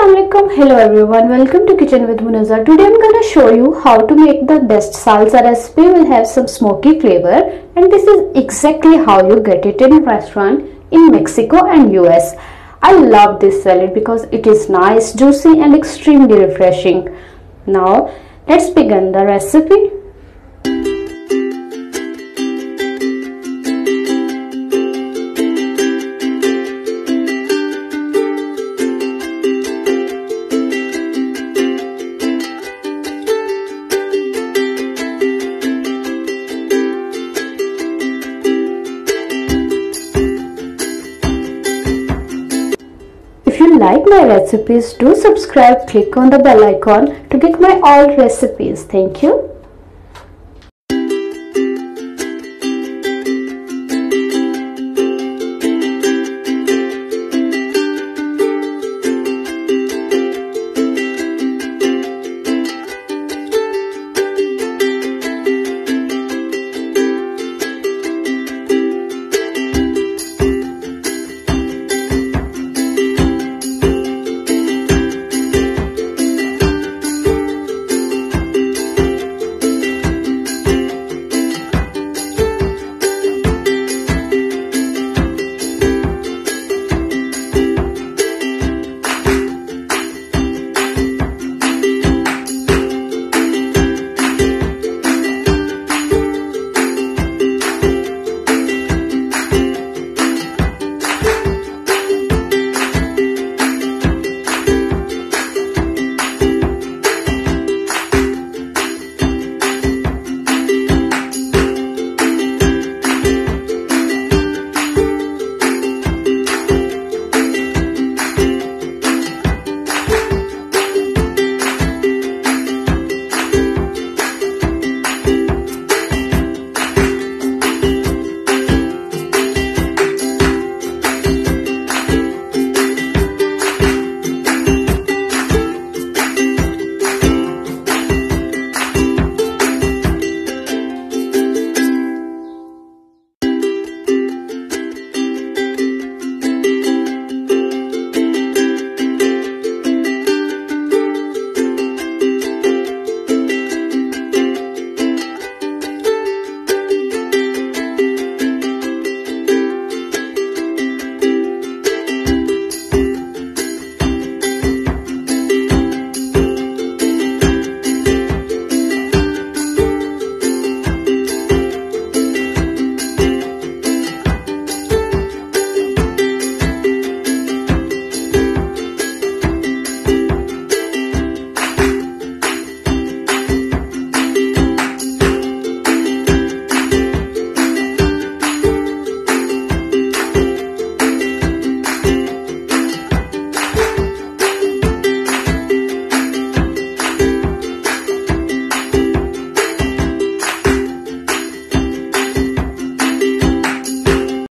Assalamualaikum. Hello everyone, welcome to Kitchen with Munaza. Today I'm gonna show you how to make the best salsa recipe. Will have some smoky flavor, and this is exactly how you get it in a restaurant in Mexico and US. I love this salad because it is nice, juicy and extremely refreshing. Now let's begin the recipe. If you like my recipes, do subscribe, click on the bell icon to get my all recipes. Thank you.